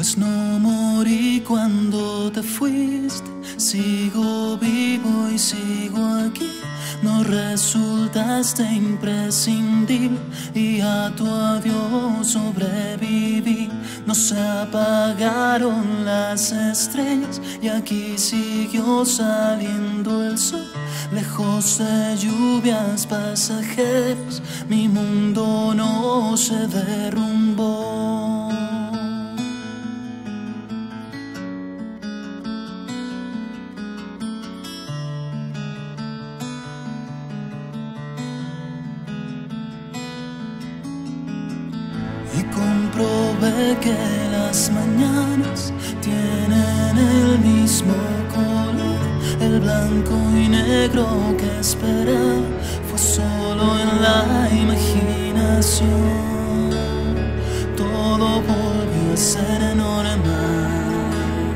Pues no morí cuando te fuiste, sigo vivo y sigo aquí. No resultaste imprescindible y a tu adiós sobreviví. No se apagaron las estrellas y aquí siguió saliendo el sol. Lejos de lluvias pasajeras, mi mundo no se derrumbó. Y comprobé que las mañanas tienen el mismo color. El blanco y negro que esperaba fue solo en la imaginación. Todo volvió a ser normal.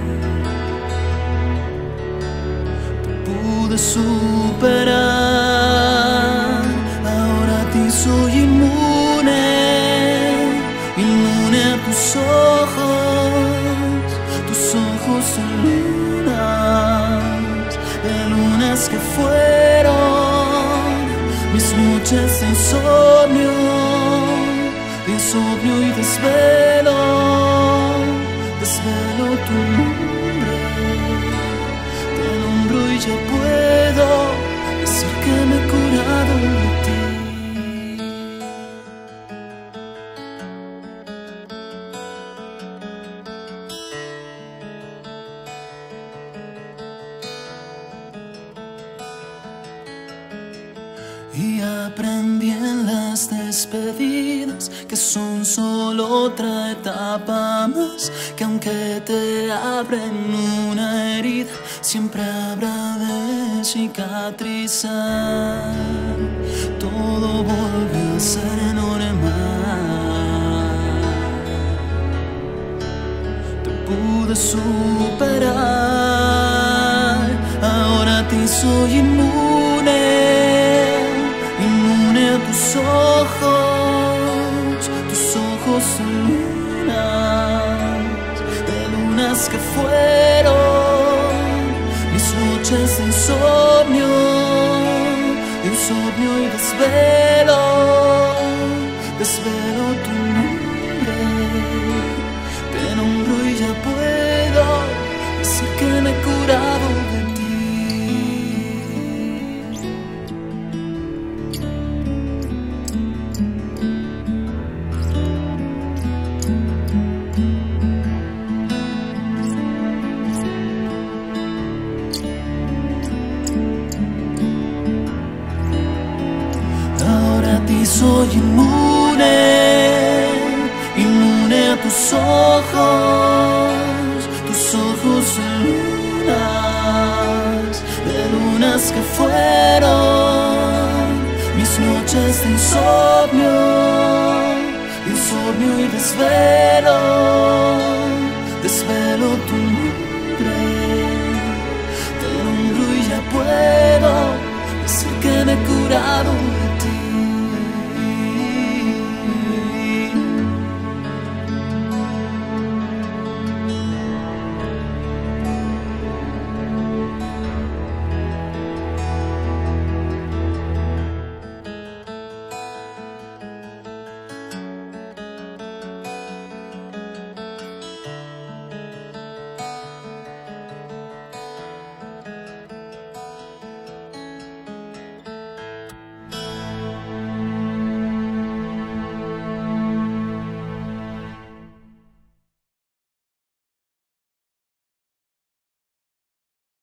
Te pude superar. Ahora a ti soy inmune a tus ojos de lunas que fueron mis noches de insomnio y desvelo tu nombre, te nombro y ya puedo decir que me he curado de ti. Y aprendí en las despedidas que son solo otra etapa más, que aunque te abren una herida, siempre habrá de cicatrizar. Todo volvió a ser normal. Te pude superar. Ahora a ti soy inmune a tus ojos de lunas que fueron mis noches de insomnio y desvelo tu nombre, te nombro y ya puedo decir que me he curado de ti. Y soy inmune a tus ojos de lunas que fueron mis noches de insomnio y desvelo tu nombre, te nombro y ya puedo decir que me he curado.